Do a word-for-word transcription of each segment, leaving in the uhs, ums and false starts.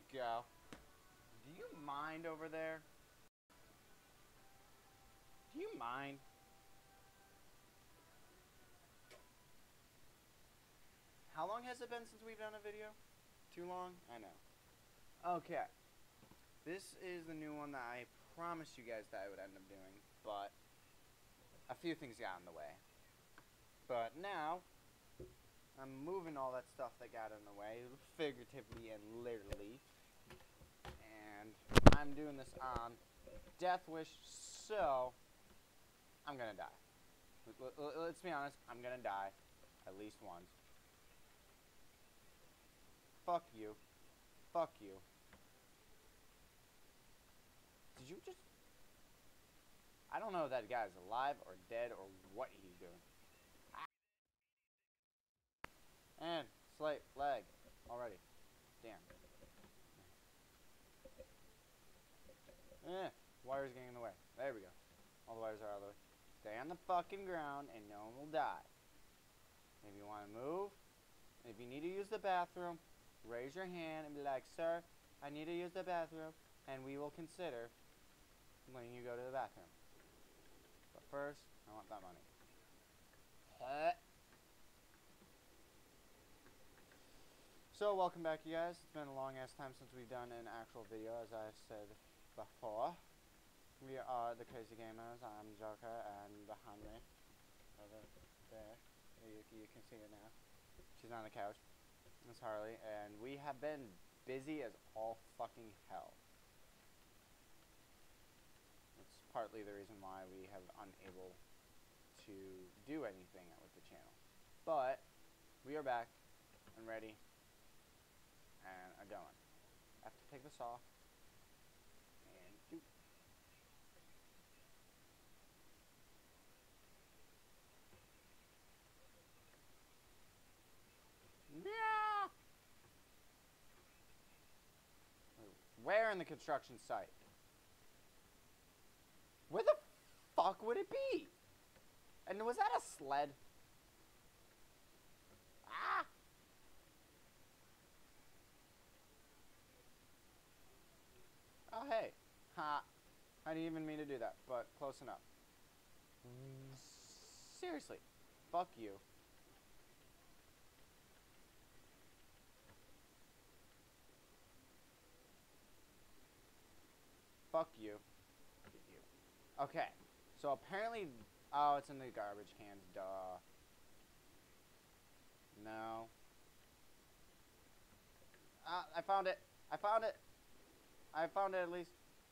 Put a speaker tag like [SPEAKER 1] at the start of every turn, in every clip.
[SPEAKER 1] go. Do you mind over there? Do you mind? How long has it been since we've done a video? Too long? I know. Okay. This is the new one that I promised you guys that I would end up doing, but a few things got in the way. But now, I'm moving all that stuff that got in the way, figuratively and literally. And I'm doing this on Death Wish, so I'm gonna die. Let's be honest, I'm gonna die at least once. Fuck you. Fuck you. Did you just... I don't know if that guy's alive or dead or what he's doing. And slight lag already. Damn. Eh, wires getting in the way. There we go. All the wires are out of the way. Stay on the fucking ground and no one will die. If you want to move, if you need to use the bathroom, raise your hand and be like, sir, I need to use the bathroom, and we will consider letting you go to the bathroom. But first, I want that money. Huh? So, welcome back, you guys. It's been a long-ass time since we've done an actual video, as I said before. We are the Crazy Gamers. I'm Joker, and behind me, over there, you, you can see her now. She's on the couch. It's Harley, and we have been busy as all fucking hell. It's partly the reason why we have unable to do anything with the channel. But we are back and ready and are going. I have to take this off and do. Yeah. Where in the construction site? Where the fuck would it be? And was that a sled? Ah! Oh, hey. Ha. I didn't even mean to do that, but close enough. Seriously. Fuck you. Fuck you. Okay, so apparently, oh, it's in the garbage cans, duh. No. Ah, I found it. I found it. I found it at least.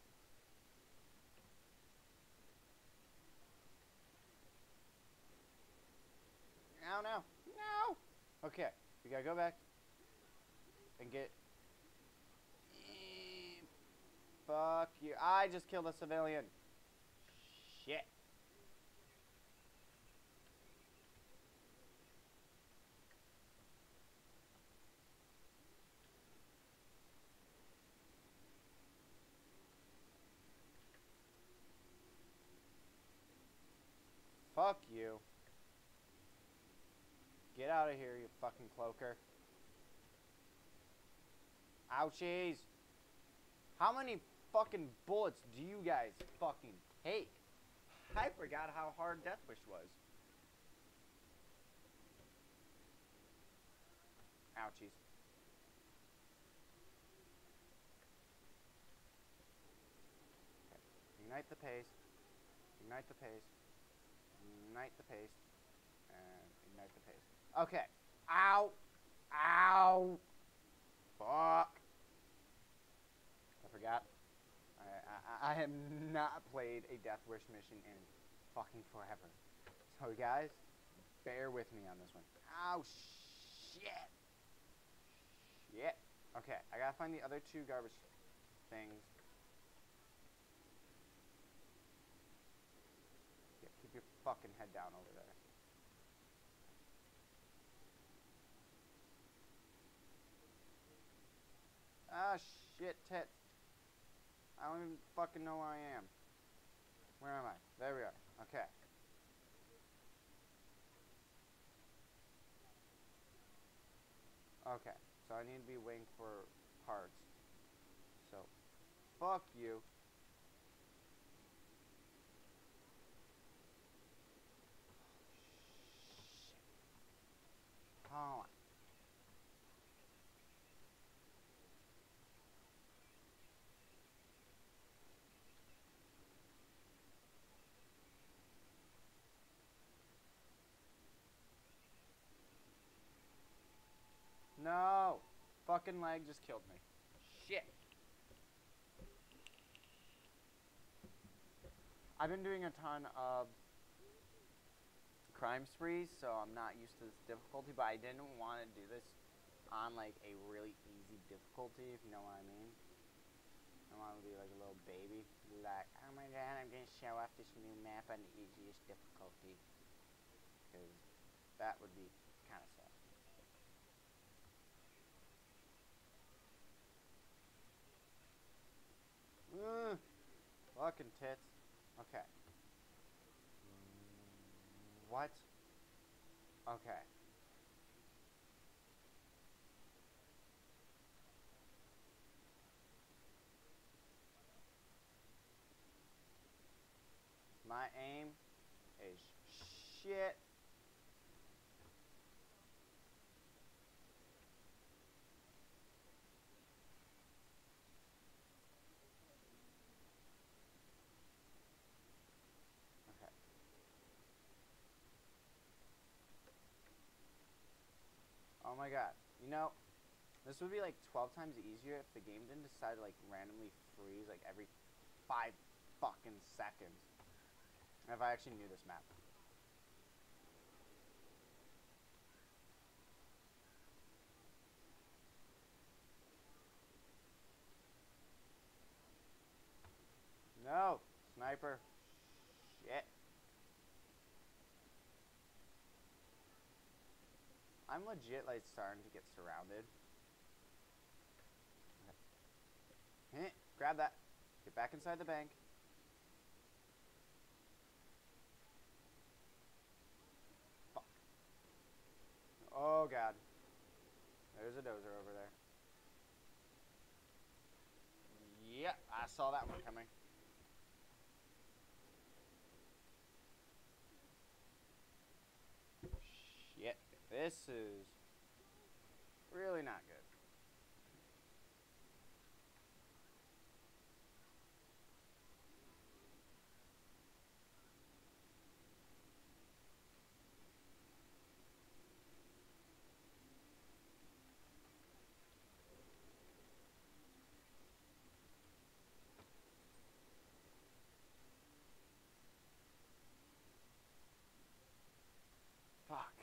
[SPEAKER 1] No, no, no. Okay, we gotta go back and get. Fuck you. I just killed a civilian. Shit. Fuck you. Get out of here, you fucking cloaker. Ouchies. How many fucking bullets do you guys fucking take? I forgot how hard Death Wish was. Ouchies. Okay. Ignite the pace. Ignite the pace. Ignite the pace. And ignite the pace. Okay. Ow. Ow. Fuck. I forgot. I, I, I have not played a Death Wish mission in fucking forever. So guys, bear with me on this one. Ow, shit. Shit. Okay, I gotta find the other two garbage things. Yeah, keep your fucking head down over there. Ah, shit, tits. I don't even fucking know where I am. Where am I? There we are. Okay. Okay, so I need to be waiting for parts. Fuck you. Shit. Hold on. No! Fucking lag just killed me. Shit. I've been doing a ton of crime sprees, so I'm not used to this difficulty, but I didn't want to do this on, like, a really easy difficulty, if you know what I mean. I want to be like a little baby. Be like, oh my god, I'm going to show off this new map on the easiest difficulty. Because that would be kind of sad. Mm, fucking tits. Okay. What? Okay. My aim is shit. Okay. Oh my god. You know, this would be like twelve times easier if the game didn't decide to like randomly freeze like every five fucking seconds. If I actually knew this map. No! Sniper. Shit. I'm legit like starting to get surrounded. Okay. Grab that. Get back inside the bank. Fuck. Oh god. There's a dozer over there. Yep, I saw that one coming. Shit. This is really not good. Fuck.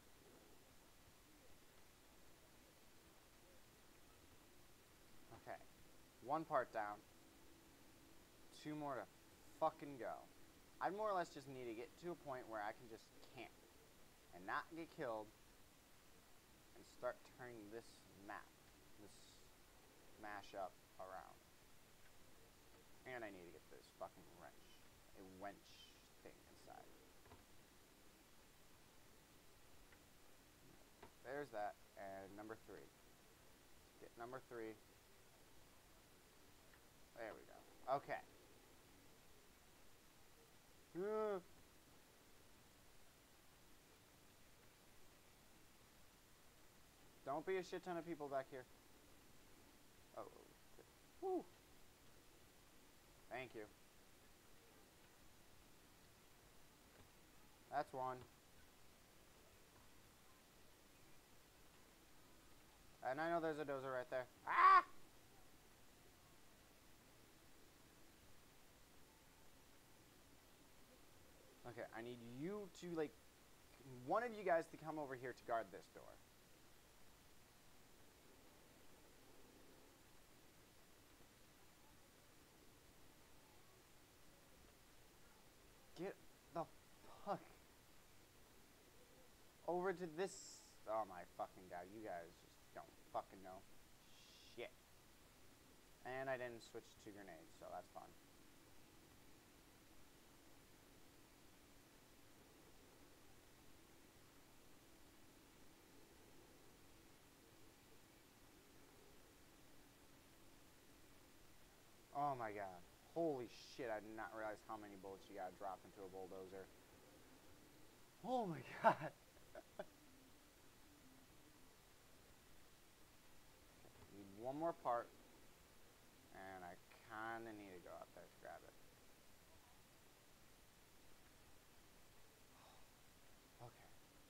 [SPEAKER 1] Okay. One part down. Two more to fucking go. I more or less just need to get to a point where I can just camp and not get killed and start turning this map, this mashup around. And I need to get this fucking wrench, a wench thing inside. There's that, and number three. Get number three. There we go. Okay. Uh. Don't be a shit ton of people back here. Oh. Woo. Thank you. That's one. And I know there's a dozer right there. Ah! Okay, I need you to, like, one of you guys to come over here to guard this door. Get the fuck over to this. Oh my fucking god, you guys just don't fucking know shit. And I didn't switch to grenades, so that's fun. Oh my god. Holy shit, I did not realize how many bullets you gotta drop into a bulldozer. Oh my god. Need one more part. And I kinda need to go out there to grab it. Okay.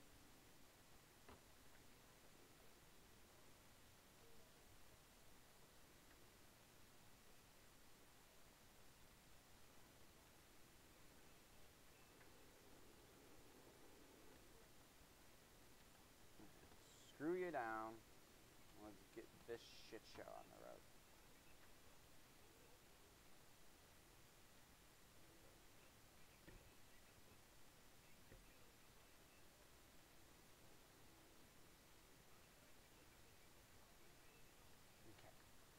[SPEAKER 1] Screw you down. Let's get this shit show on the road. Okay.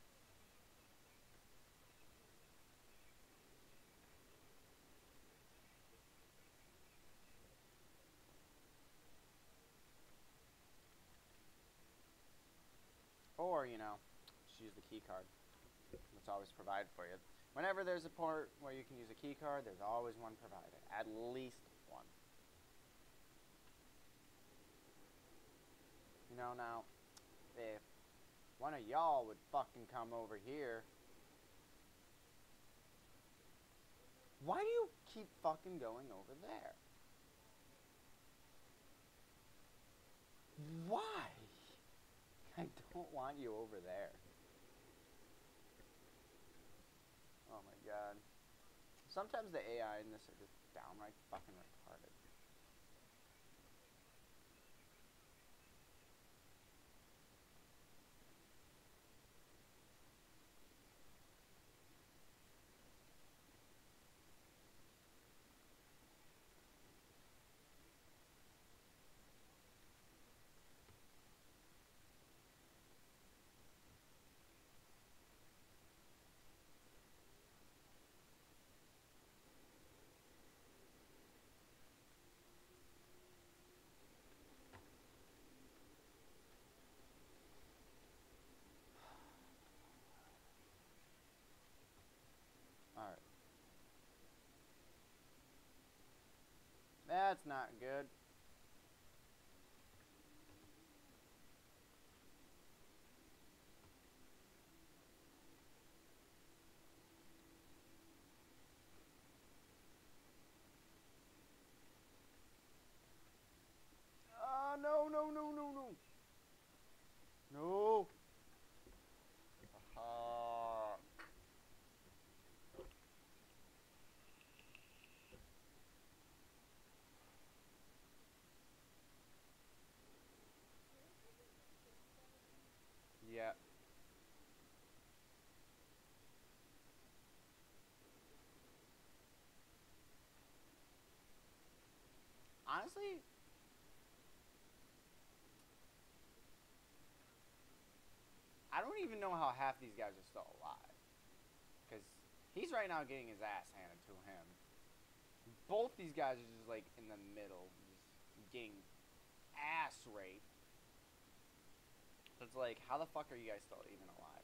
[SPEAKER 1] Or, you know, just use the key card. That's always provided for you. Whenever there's a port where you can use a key card, there's always one provided. At least one. You know, now, if one of y'all would fucking come over here. Why do you keep fucking going over there? Why? I don't want you over there. Oh my god. Sometimes the A I in this are just downright fucking retarded. Alright. That's not good. Oh, no, no, no, no, no. No. Uh, yeah. Honestly, I don't even know how half these guys are still alive. Because he's right now getting his ass handed to him. Both these guys are just like in the middle, just getting ass raped. So it's like, how the fuck are you guys still even alive?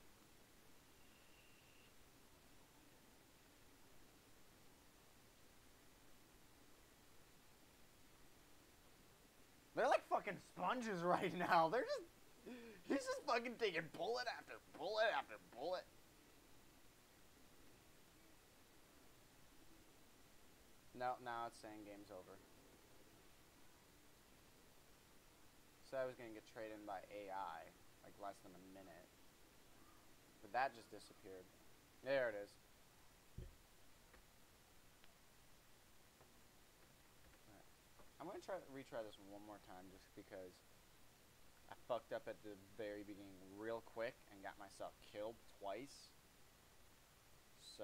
[SPEAKER 1] They're like fucking sponges right now. They're just, he's just fucking taking bullet after bullet after bullet. No, now it's saying game's over. So I was gonna get traded in by A I, like less than a minute. But that just disappeared. There it is. Right. I'm gonna try retry this one more time just because I fucked up at the very beginning real quick and got myself killed twice. So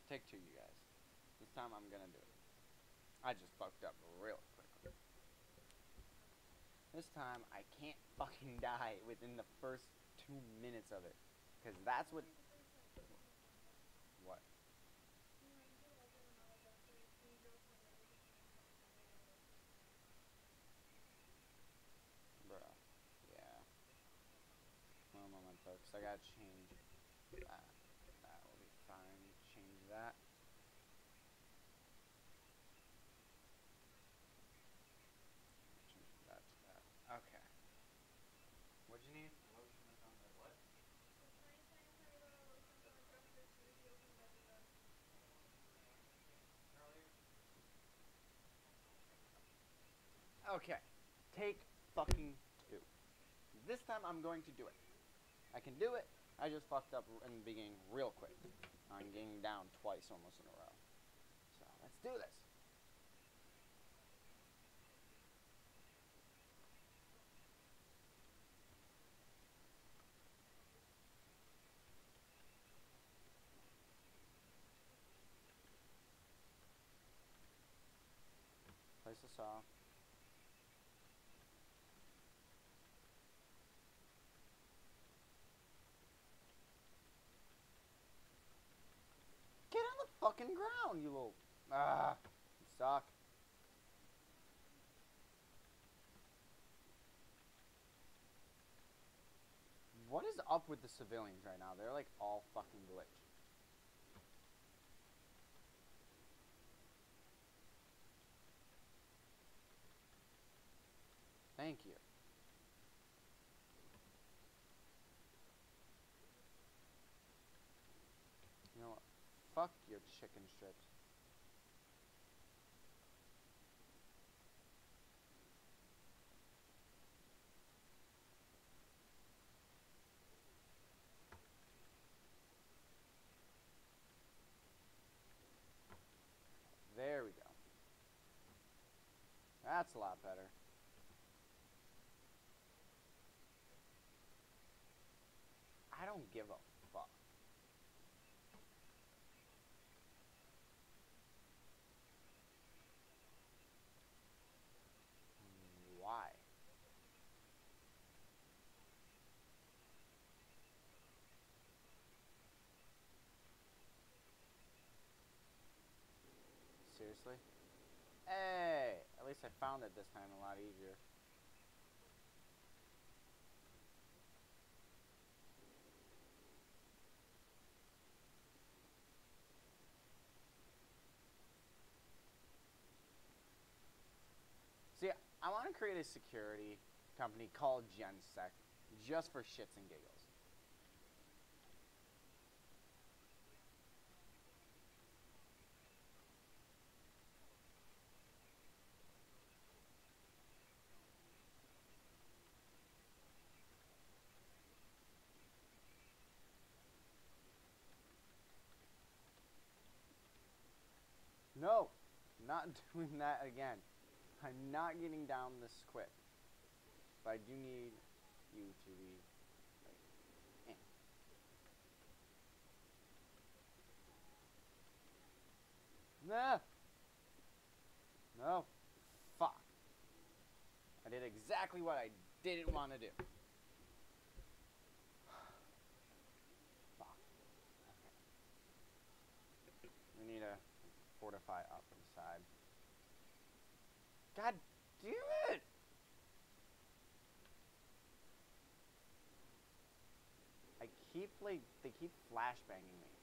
[SPEAKER 1] Take two, you guys. This time I'm gonna do it. I just fucked up real quickly. This time I can't fucking die within the first two minutes of it. Because that's what... What? Bruh. Yeah. One moment though, because I gotta change that. That will be fine. Change that. Change that to that. Okay. What'd you need? Lotion or something? What? Okay. Take fucking two. This time I'm going to do it. I can do it. I just fucked up in the beginning real quick. I'm getting down twice almost in a row. So let's do this. Place the saw. Get on the fucking ground, you little... Ah, you suck. What is up with the civilians right now? They're like all fucking glitched. Thank you. You know what? Fuck your chicken strips. There we go. That's a lot better. I don't give a fuck. Why? Seriously? Hey! At least I found it this time a lot easier. See, I want to create a security company called GenSec just for shits and giggles. No, not doing that again. I'm not getting down this quick. But I do need you to be like, eh. Nah. No. Fuck. I did exactly what I didn't want to do. Fuck. Okay. We need to fortify up inside. God damn it! I keep like they keep flashbanging me.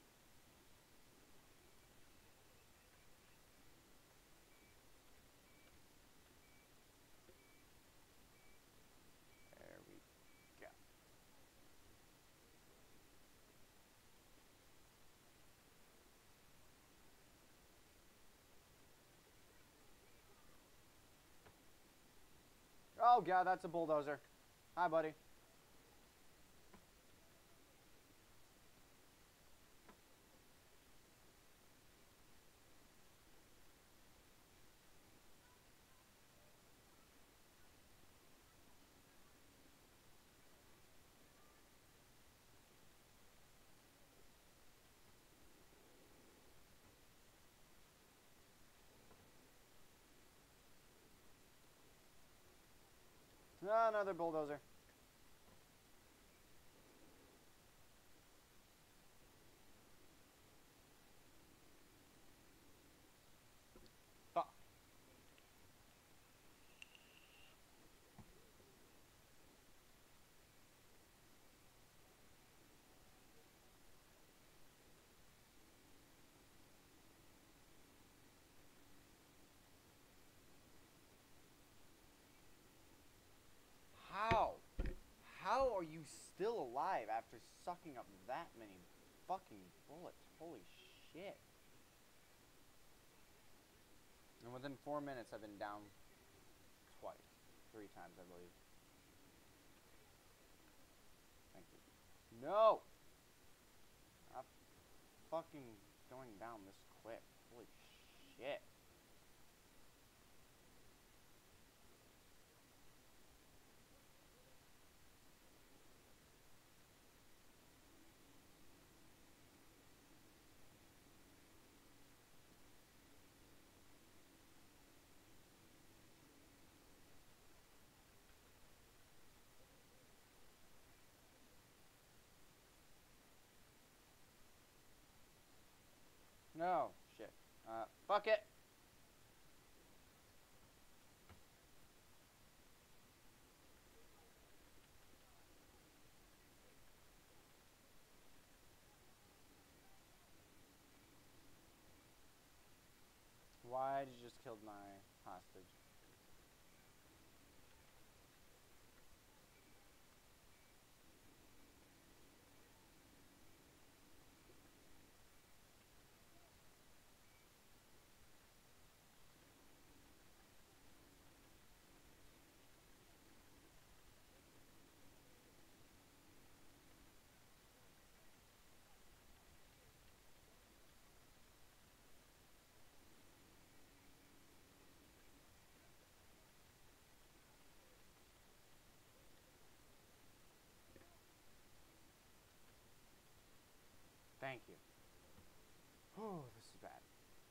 [SPEAKER 1] There we go. Oh god, that's a bulldozer. Hi, buddy. another bulldozer. Fuck. How? How are you still alive after sucking up that many fucking bullets? Holy shit. And within four minutes, I've been down twice. Three times, I believe. Thank you. No! I'm fucking going down this quick. Holy shit. No. Shit. Uh, fuck it. Why did you just kill my hostage? Thank you. Oh, this is bad.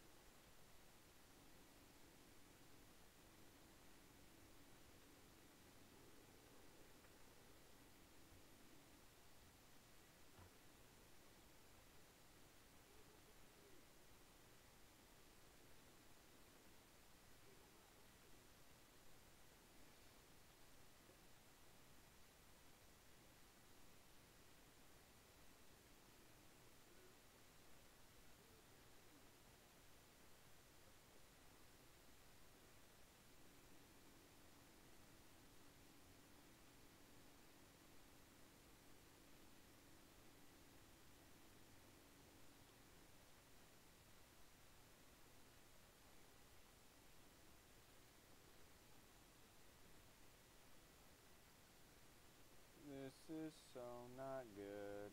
[SPEAKER 1] This is so not good.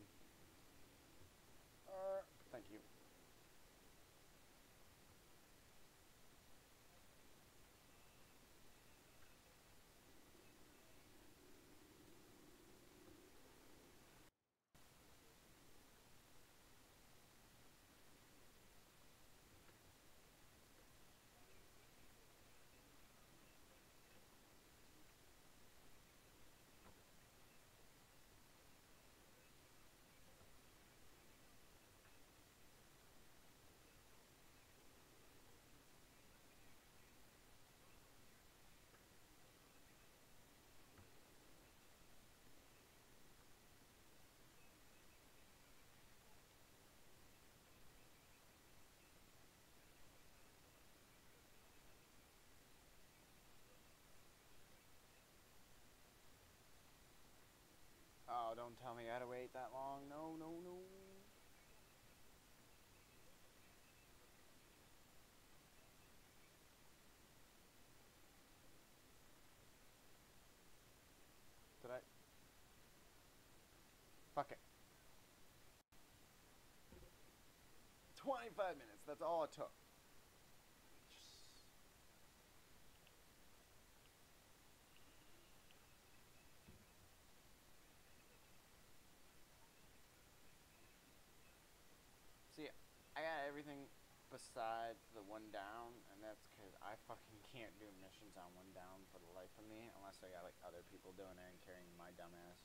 [SPEAKER 1] Uh, thank you. Oh, don't tell me I had to wait that long. No, no, no. Did I? Fuck it. twenty-five minutes. That's all it took. See, I got everything besides the one down, and that's because I fucking can't do missions on one down for the life of me unless I got like other people doing it and carrying my dumb ass.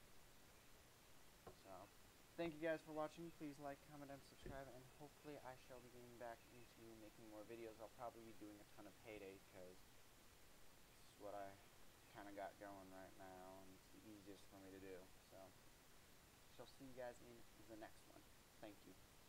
[SPEAKER 1] So, thank you guys for watching. Please like, comment, and subscribe, and hopefully I shall be getting back into making more videos. I'll probably be doing a ton of Payday because this is what I kind of got going right now, and it's the easiest for me to do. So, shall see you guys in the next one. Thank you.